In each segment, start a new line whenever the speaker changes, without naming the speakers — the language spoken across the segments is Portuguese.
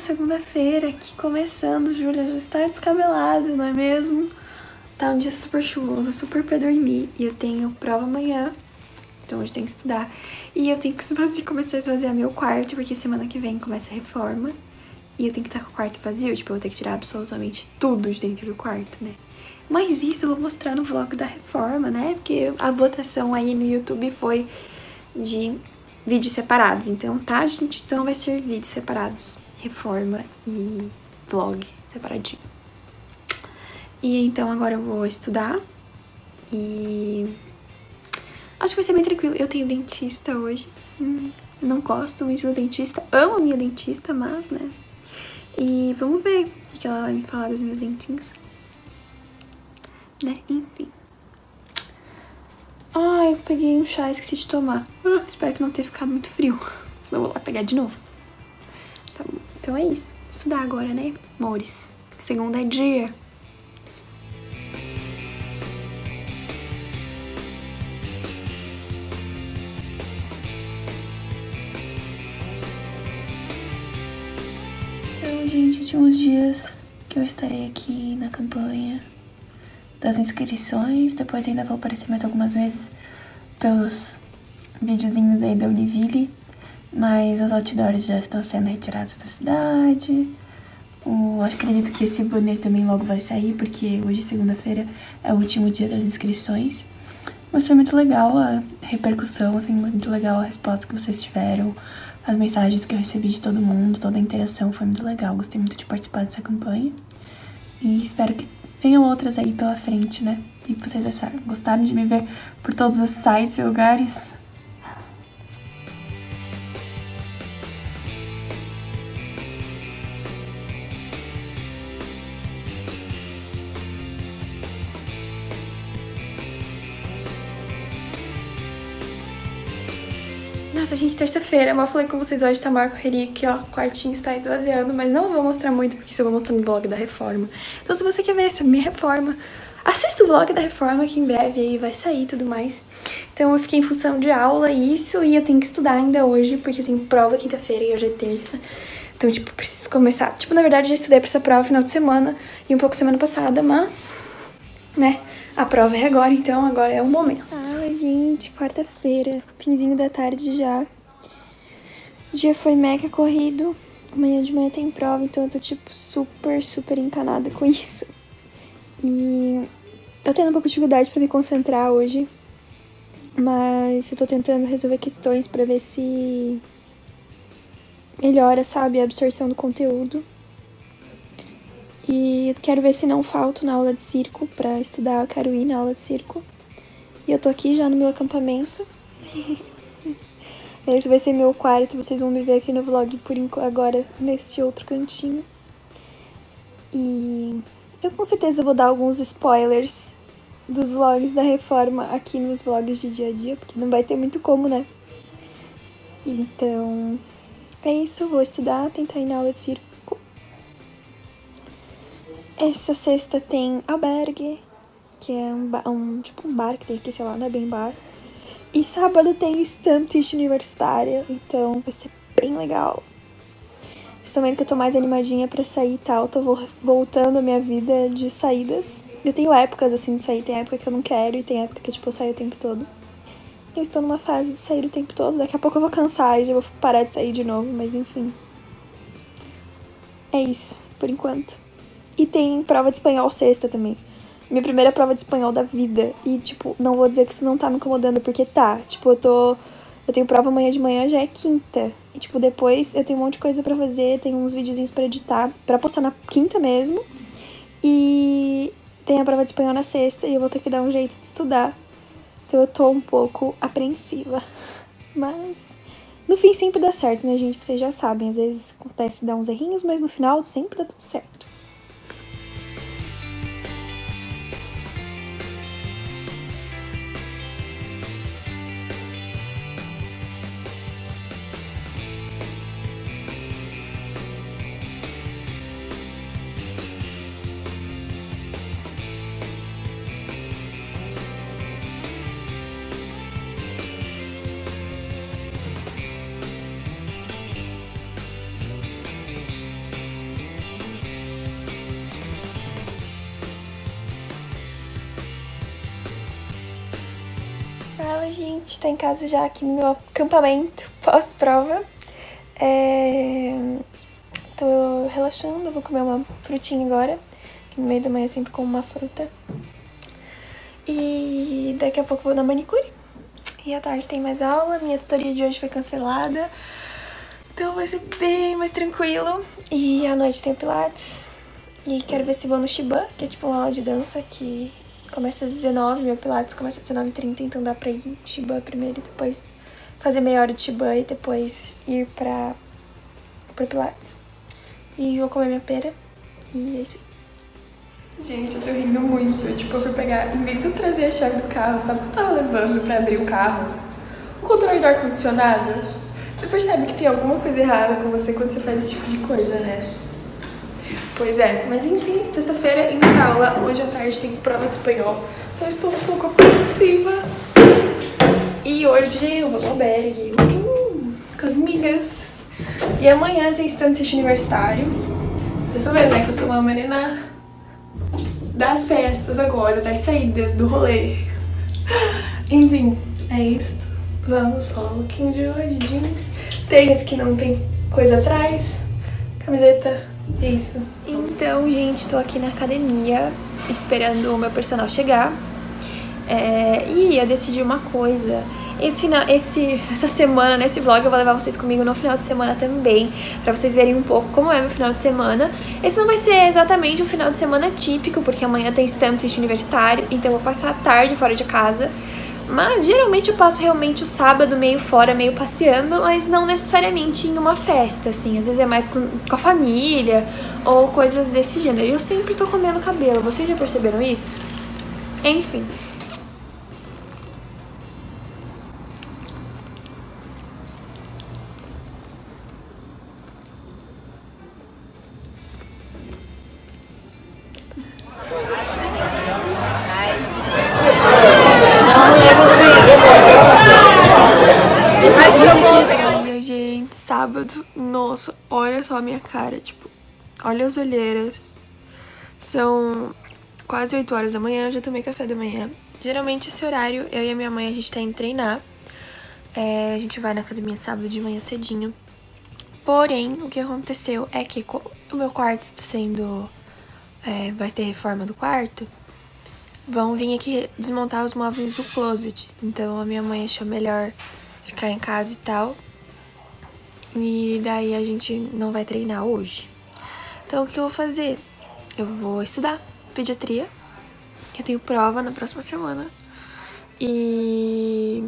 segunda-feira aqui começando, Júlia já está descabelado, não é mesmo? Tá um dia super chuvoso, super pra dormir e eu tenho prova amanhã, então hoje tenho que estudar. E eu tenho que começar a esvaziar meu quarto, porque semana que vem começa a reforma e eu tenho que estar com o quarto vazio, tipo, eu vou ter que tirar absolutamente tudo de dentro do quarto, né? Mas isso eu vou mostrar no vlog da reforma, né? Porque a votação aí no YouTube foi de vídeos separados, então, tá, gente? Então vai ser vídeos separados, reforma e vlog separadinho. E então agora eu vou estudar e acho que vai ser bem tranquilo. Eu tenho dentista hoje, não gosto muito do dentista, amo a minha dentista, mas, né? E vamos ver o que ela vai me falar dos meus dentinhos, né? Enfim. Ah, eu peguei um chá e esqueci de tomar. Espero que não tenha ficado muito frio, senão eu vou lá pegar de novo. Tá bom, então é isso. Estudar agora, né, amores? Segunda é dia. Então, gente, últimos dias que eu estarei aqui na campanha das inscrições. Depois ainda vou aparecer mais algumas vezes pelos videozinhos aí da Univille. Mas os outdoors já estão sendo retirados da cidade. Acredito que esse banner também logo vai sair, porque hoje, segunda-feira, é o último dia das inscrições. Mas foi muito legal a repercussão, assim, muito legal a resposta que vocês tiveram, as mensagens que eu recebi de todo mundo, toda a interação foi muito legal. Gostei muito de participar dessa campanha. E espero que tenham outras aí pela frente, né? E que vocês acharam? Gostaram de me ver por todos os sites e lugares? Nossa, gente, terça-feira, eu falei com vocês hoje, tá maior correria aqui, ó, o quartinho está esvaziando, mas não vou mostrar muito, porque isso eu vou mostrar no vlog da reforma. Então, se você quer ver essa minha reforma, assista o vlog da reforma, que em breve aí vai sair e tudo mais. Então, eu fiquei em função de aula e isso, e eu tenho que estudar ainda hoje, porque eu tenho prova quinta-feira e hoje é terça. Então, tipo, preciso começar. Tipo, na verdade, eu já estudei pra essa prova no final de semana e um pouco semana passada, mas, né, a prova é agora, então agora é o momento. Ai, gente, quarta-feira, finzinho da tarde já. O dia foi mega corrido. Amanhã de manhã tem prova, então eu tô, tipo, super encanada com isso. E tô tendo um pouco de dificuldade pra me concentrar hoje. Mas eu tô tentando resolver questões pra ver se melhora, sabe, a absorção do conteúdo. E eu quero ver se não falto na aula de circo pra estudar, eu quero ir na aula de circo. E eu tô aqui já no meu acampamento. Esse vai ser meu quarto, vocês vão me ver aqui no vlog por agora, nesse outro cantinho. E eu com certeza vou dar alguns spoilers dos vlogs da reforma aqui nos vlogs de dia a dia, porque não vai ter muito como, né? Então, é isso, vou estudar, tentar ir na aula de circo. Essa sexta tem albergue, que é tipo um bar que tem aqui, sei lá, não é bem bar. E sábado tem Stamp Teach universitária, então vai ser bem legal. Vocês estão vendo que eu tô mais animadinha pra sair e tal, tô voltando a minha vida de saídas. Eu tenho épocas, assim, de sair, tem época que eu não quero e tem época que, tipo, eu saio o tempo todo. Eu estou numa fase de sair o tempo todo, daqui a pouco eu vou cansar e já vou parar de sair de novo, mas enfim. É isso, por enquanto. E tem prova de espanhol sexta também. Minha primeira prova de espanhol da vida. E, tipo, não vou dizer que isso não tá me incomodando, porque tá. Tipo, eu tenho prova amanhã de manhã, já é quinta. E, tipo, depois eu tenho um monte de coisa pra fazer, tenho uns videozinhos pra editar, pra postar na quinta mesmo. E tem a prova de espanhol na sexta, e eu vou ter que dar um jeito de estudar. Então eu tô um pouco apreensiva. Mas no fim sempre dá certo, né, gente? Vocês já sabem, às vezes acontece dar uns errinhos, mas no final sempre dá tudo certo. Fala, gente, tô em casa já aqui no meu acampamento pós-prova. Tô relaxando, vou comer uma frutinha agora, que no meio da manhã eu sempre como uma fruta. E daqui a pouco vou na manicure. E à tarde tem mais aula, minha tutoria de hoje foi cancelada, então vai ser bem mais tranquilo. E à noite tem pilates. E quero ver se vou no Shiban, que é tipo uma aula de dança que começa às 19h, meu pilates começa às 19h30, então dá pra ir no Shiban primeiro e depois fazer meia hora de Shiban e depois ir pro pilates. E vou comer minha pera e é isso aí. Gente, eu tô rindo muito, tipo, eu fui pegar, em vez de eu trazer a chave do carro, sabe o que eu tava levando pra abrir o carro? O controle do ar-condicionado. Você percebe que tem alguma coisa errada com você quando você faz esse tipo de coisa, né? Pois é, mas enfim, sexta-feira indo pra aula, hoje à tarde tem prova de espanhol, então eu estou um pouco apreensiva. E hoje eu vou no albergue, com as amigas. E amanhã tem estante universitário. Vocês estão vendo, né, que eu tô uma menina das festas agora, das saídas, do rolê. Enfim, é isso. Vamos, ó, lookinho de hoje, jeans, tênis que não tem coisa atrás, camiseta. É isso. Então, gente, tô aqui na academia esperando o meu personal chegar. E eu decidi uma coisa. Essa semana, nesse vlog, eu vou levar vocês comigo no final de semana também, pra vocês verem um pouco como é meu final de semana. Esse não vai ser exatamente um final de semana típico, porque amanhã tem Stamp Test universitário, então eu vou passar a tarde fora de casa. Mas geralmente eu passo realmente o sábado meio fora, meio passeando, mas não necessariamente em uma festa, assim. Às vezes é mais com a família ou coisas desse gênero. E eu sempre tô comendo cabelo, vocês já perceberam isso? Enfim. Ai, gente, sábado, nossa, olha só a minha cara, tipo, olha as olheiras. São quase 8 horas da manhã, eu já tomei café da manhã. Geralmente esse horário, eu e a minha mãe, a gente tá indo treinar. A gente vai na academia sábado de manhã cedinho. Porém, o que aconteceu é que o meu quarto está sendo... vai ter reforma do quarto. Vão vir aqui desmontar os móveis do closet. Então a minha mãe achou melhor ficar em casa e tal. E daí a gente não vai treinar hoje. Então o que eu vou fazer? Eu vou estudar pediatria. Eu tenho prova na próxima semana. E...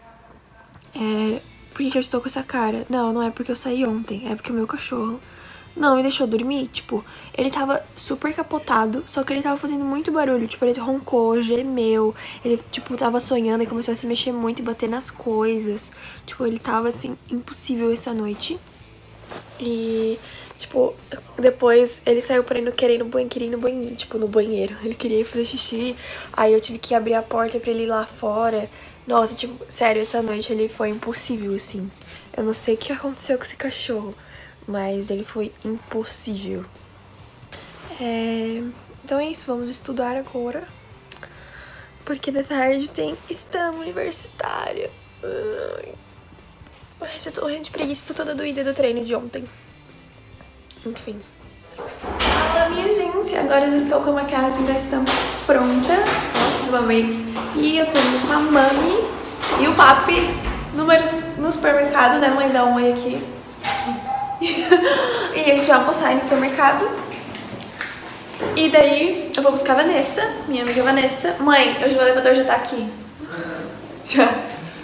por que eu estou com essa cara? Não é porque eu saí ontem. É porque o meu cachorro não me deixou dormir. Tipo, ele tava super capotado, só que ele tava fazendo muito barulho. Tipo, ele roncou, gemeu. Ele, tipo, tava sonhando e começou a se mexer muito e bater nas coisas. Tipo, ele tava, assim, impossível essa noite. E, tipo, depois ele saiu pra ir querer ir no banheiro, tipo, no banheiro. Ele queria ir fazer xixi, aí eu tive que abrir a porta pra ele ir lá fora. Nossa, tipo, sério, essa noite ele foi impossível, assim. Eu não sei o que aconteceu com esse cachorro, mas ele foi impossível. Então é isso, vamos estudar agora. Porque de tarde tem exame universitário. Ai, já tô morrendo de preguiça, tô toda doída do treino de ontem. Enfim. Fala, minha gente, agora eu já estou com a maquiagem da estampa pronta. Fiz uma make. E eu tô indo com a mami e o papi no supermercado, né, mãe? Dá um oi aqui. E a gente vai almoçar no supermercado. E daí eu vou buscar a Vanessa, minha amiga Vanessa. Mãe, hoje o elevador já tá aqui. Já.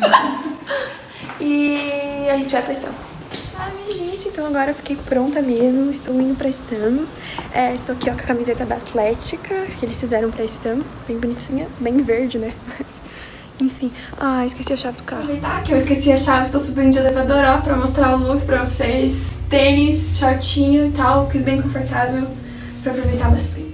E a gente vai pra Stam. Ah, minha gente, então agora eu fiquei pronta mesmo. Estou indo pra Stam. Estou aqui ó, com a camiseta da Atlética que eles fizeram pra Stam. Bem bonitinha, bem verde, né? Mas, enfim. Ah, esqueci a chave do carro. Aproveitar que eu esqueci a chave, estou subindo de elevador, ó, pra mostrar o look pra vocês. Tênis, shortinho e tal, look bem confortável pra aproveitar bastante.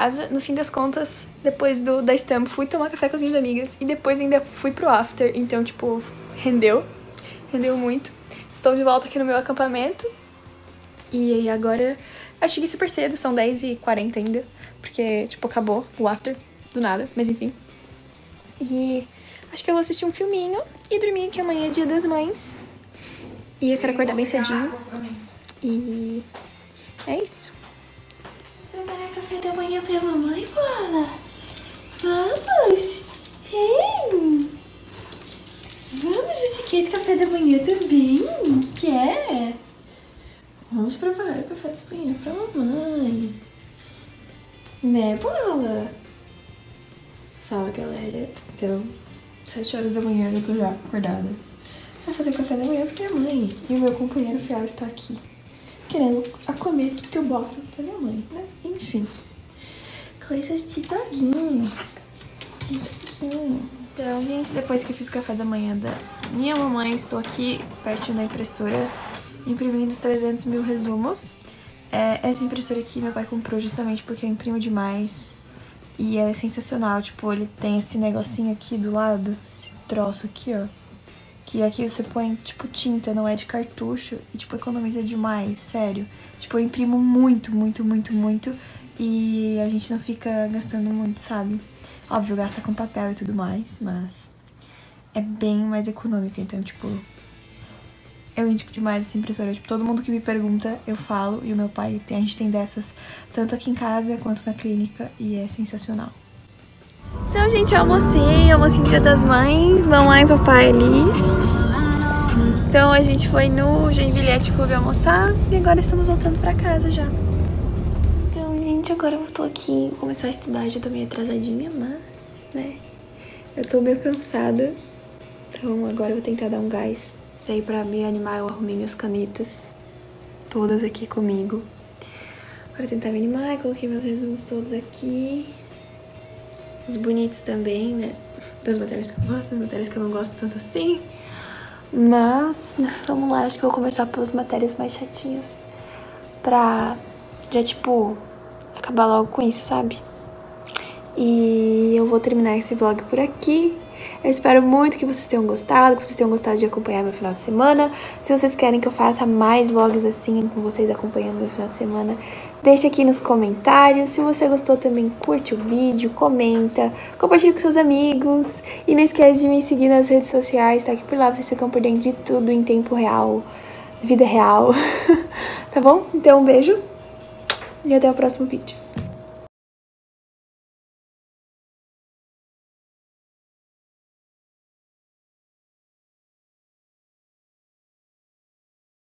casa. No fim das contas, depois da Stamp, fui tomar café com as minhas amigas. E depois ainda fui pro after. Então, tipo, rendeu. Rendeu muito. Estou de volta aqui no meu acampamento. E agora, eu cheguei super cedo, são 10h40 ainda. Porque, tipo, acabou o after, do nada, mas enfim. E acho que eu vou assistir um filminho e dormir, que amanhã é dia das mães. E eu quero acordar bem cedinho. E é isso. Preparar café da manhã pra mamãe, Paula? Vamos! Hein? Vamos, você quer café da manhã também? Quer? Vamos preparar o café da manhã pra mamãe. Né, Paula? Fala, galera. Então, 7 horas da manhã eu tô já acordada. Vai fazer café da manhã pra minha mãe. E o meu companheiro fiel está aqui, querendo comer tudo que eu boto pra minha mãe, né? Enfim. Coisas de doguinho. Então, gente, depois que eu fiz o café da manhã da minha mamãe, estou aqui pertinho da impressora, imprimindo os 300 mil resumos. Essa impressora aqui meu pai comprou justamente porque eu imprimo demais. E ela é sensacional, tipo, ele tem esse negocinho aqui do lado, esse troço aqui, ó. Que aqui você põe, tipo, tinta, não é de cartucho. E, tipo, economiza demais, sério. Tipo, eu imprimo muito, muito, muito, muito. E a gente não fica gastando muito, sabe? Óbvio, gasta com papel e tudo mais, mas é bem mais econômico. Então, tipo, eu indico demais essa impressora. Tipo, todo mundo que me pergunta, eu falo. E o meu pai, a gente tem dessas tanto aqui em casa quanto na clínica. E é sensacional. Então, gente, eu almocei Dia das Mães, mamãe e papai ali. Então a gente foi no Joinville Clube almoçar e agora estamos voltando pra casa já. Então, gente, agora eu tô aqui, vou começar a estudar, já tô meio atrasadinha, mas, né, eu tô meio cansada. Então agora eu vou tentar dar um gás. Aí pra me animar eu arrumei minhas canetas, todas aqui comigo. Agora tentar me animar, coloquei meus resumos todos aqui. Os bonitos também, né? Das matérias que eu gosto, das matérias que eu não gosto tanto assim. Mas, vamos lá, acho que eu vou começar pelas matérias mais chatinhas. Pra já, tipo, acabar logo com isso, sabe? E eu vou terminar esse vlog por aqui. Eu espero muito que vocês tenham gostado, de acompanhar meu final de semana. Se vocês querem que eu faça mais vlogs assim, com vocês acompanhando meu final de semana, deixa aqui nos comentários. Se você gostou também, curte o vídeo, comenta, compartilha com seus amigos. E não esquece de me seguir nas redes sociais, tá? Que por lá vocês ficam por dentro de tudo em tempo real, vida real. Tá bom? Então um beijo e até o próximo vídeo.